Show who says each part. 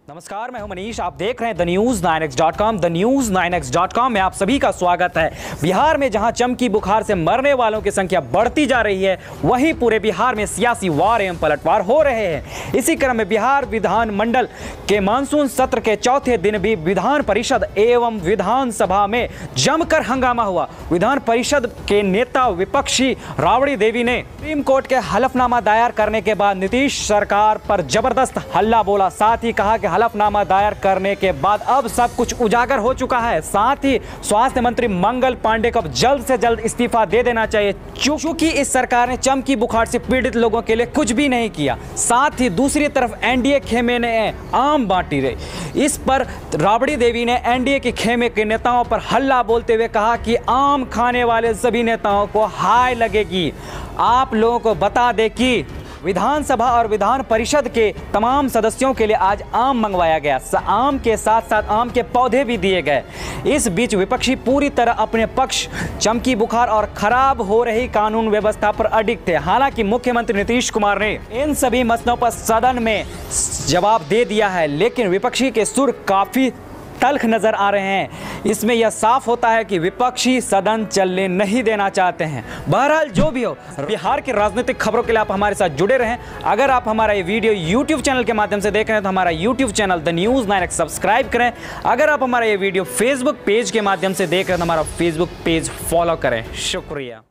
Speaker 1: नमस्कार, मैं हूं मनीष। आप देख रहे हैं thenews9x.com। thenews9x.com में आप सभी का स्वागत है। बिहार में जहां चमकी बुखार से मरने वालों की संख्या बढ़ती जा रही है, वहीं पूरे बिहार में सियासी वार एवं पलटवार हो रहे हैं। इसी क्रम में बिहार विधानमंडल के मानसून सत्र के चौथे दिन भी विधान परिषद एवं विधानसभा में जमकर हंगामा हुआ। विधान परिषद के नेता विपक्षी राबड़ी देवी ने सुप्रीम कोर्ट के हलफनामा दायर करने के बाद नीतीश सरकार पर जबरदस्त हल्ला बोला। साथ ही कहा कि हलफनामा दायर करने के बाद अब सब कुछ उजागर हो चुका है। साथ ही स्वास्थ्य मंत्री मंगल पांडे को जल्द से जल्द इस्तीफा दे देना चाहिए, क्योंकि इस सरकार ने चमकी बुखार से पीड़ित लोगों के लिए कुछ भी नहीं किया। साथ ही दूसरी तरफ एनडीए खेमे ने आम बांटी रही। इस पर राबड़ी देवी ने एनडीए के खेमे के नेताओं पर हल्ला बोलते हुए कहा कि आम खाने वाले सभी नेताओं को हाय लगेगी। आप लोगों को बता दें कि विधानसभा और विधान परिषद के तमाम सदस्यों के लिए आज आम मंगवाया गया। आम के साथ साथ आम के पौधे भी दिए गए। इस बीच विपक्षी पूरी तरह अपने पक्ष चमकी बुखार और खराब हो रही कानून व्यवस्था पर अडिग थे। हालांकि मुख्यमंत्री नीतीश कुमार ने इन सभी मसलों पर सदन में जवाब दे दिया है, लेकिन विपक्षी के सुर काफी तल्ख नजर आ रहे हैं। इसमें यह साफ होता है कि विपक्षी सदन चलने नहीं देना चाहते हैं। बहरहाल जो भी हो, बिहार की राजनीतिक खबरों के लिए आप हमारे साथ जुड़े रहें। अगर आप हमारा ये वीडियो YouTube चैनल के माध्यम से देख रहे हैं तो हमारा YouTube channel the news 9x subscribe करें। अगर आप हमारा ये वीडियो Facebook पेज के माध्यम से देख रहे हैं तो हमारा Facebook पेज फॉलो करें। शुक्रिया।